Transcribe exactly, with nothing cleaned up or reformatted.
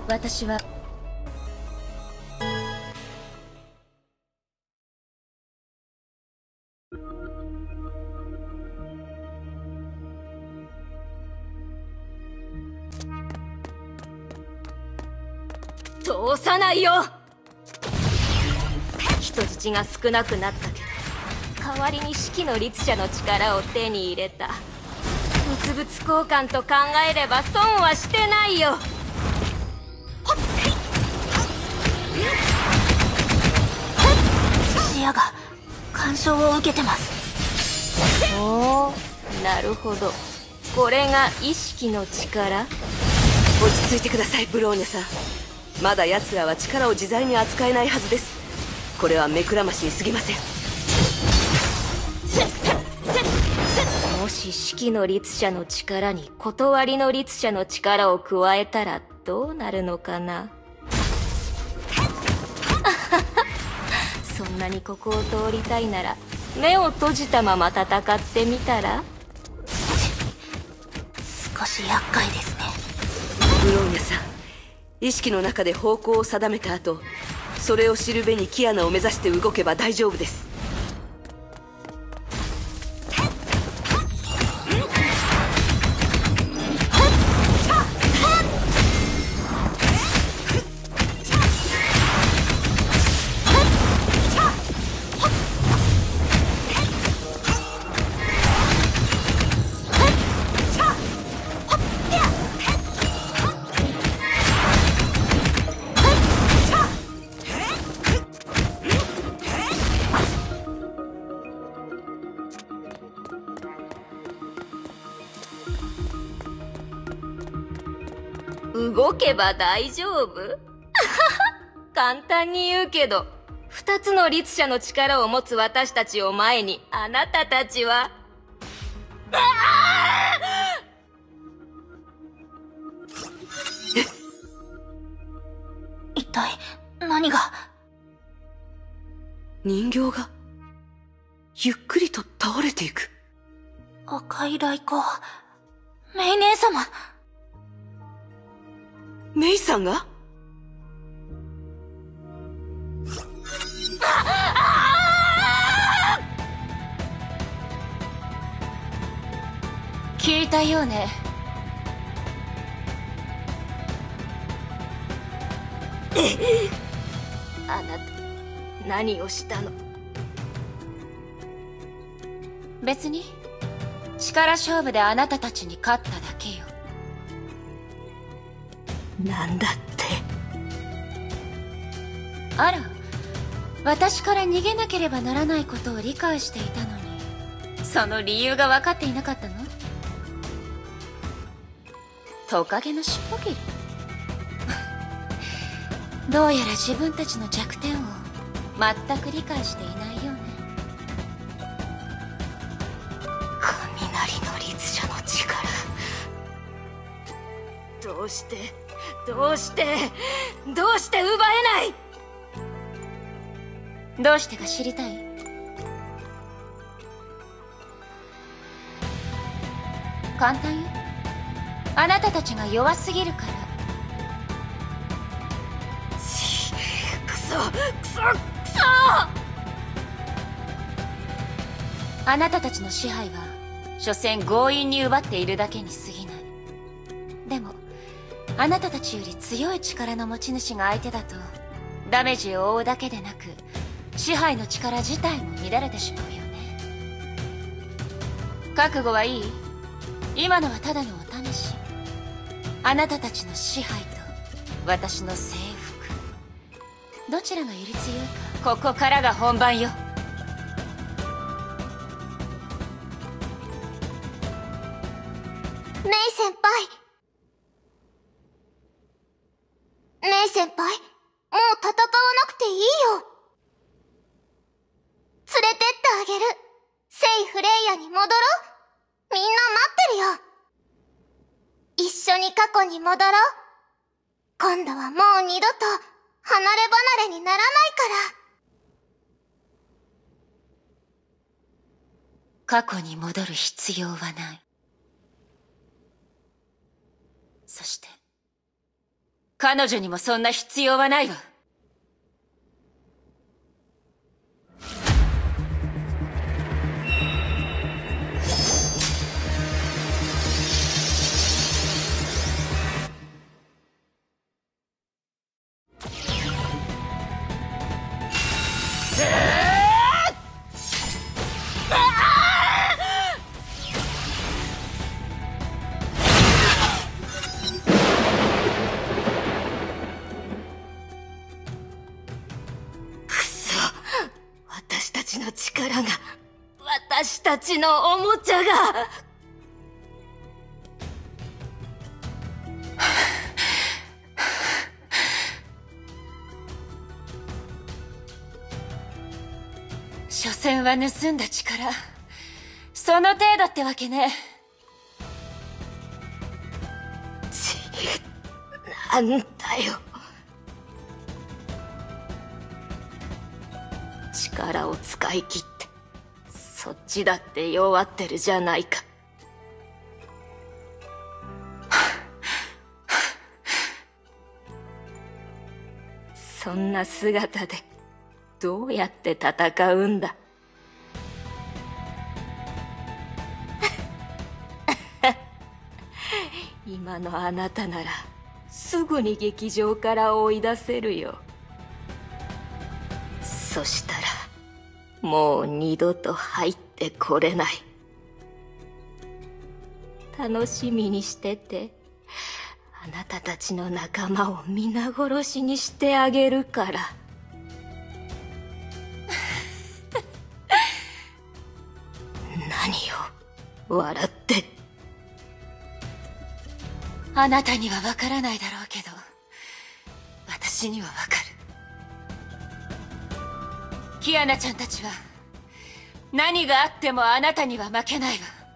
私は通さないよ。人質が少なくなったけど、代わりに四季の律者の力を手に入れた。物々交換と考えれば損はしてないよ。 視野が干渉を受けてます。 おお、なるほど。これが意識の力。 落ち着いてください、ブローニャさん。まだ奴らは力を自在に扱えないはずです。これは目くらましに過ぎません。 もし四季の律者の力に断りの律者の力を加えたらどうなるのかな。そんなにここを通りたいなら目を閉じたまま戦ってみたら。 少し厄介ですね。 ブローニャさん、意識の中で方向を定めた後、それを知るべにキアナを目指して動けば大丈夫です。 動けば大丈夫？簡単に言うけど、二つの律者の力を持つ私たちを前に、あなたたちは一体何が。 人形がゆっくりと倒れていく。 赤い雷光、メイ姉様。 メイさんが？ 聞いたようね。 あなた、何をしたの？ 別に力勝負であなたたちに勝っただけよ。 なんだって。 あら、私から逃げなければならないことを理解していたのに、その理由が分かっていなかったの？トカゲの尻尾切り。どうやら自分たちの弱点を全く理解していないようね。 雷の律者の力。どうしてどうしてどうして奪えない？ どうしてか知りたい？簡単よ。あなたたちが弱すぎるから。 ちくそくそくそ！ あなたたちの支配は所詮強引に奪っているだけに過ぎない。でもあなたたちより強い力の持ち主が相手だと、ダメージを負うだけでなく支配の力自体も乱れてしまうよね。覚悟はいい？今のはただのお試し。あなたたちの支配と私の征服、どちらがより強いか、ここからが本番よ。 メイ先輩。メイ先輩、もう戦わなくていいよ。連れてってあげる。聖フレイヤに戻ろう。みんな待ってるよ。一緒に過去に戻ろう。今度はもう二度と離れ離れにならないから。過去に戻る必要はない。そして彼女にもそんな必要はないわ。 私たちの力が、私たちのおもちゃが。 所詮は盗んだ力、その程度ってわけね。 ち、なんだよ。力を使い切って、そっちだって弱ってるじゃないか。そんな姿でどうやって戦うんだ。今のあなたならすぐに劇場から追い出せるよ。そしたらもう二度と入ってこれない。楽しみにしてて、あなたたちの仲間を皆殺しにしてあげるから。何を笑って。 あなたにはわからないだろうけど、私にはわかる。キアナちゃんたちは何があってもあなたには負けないわ。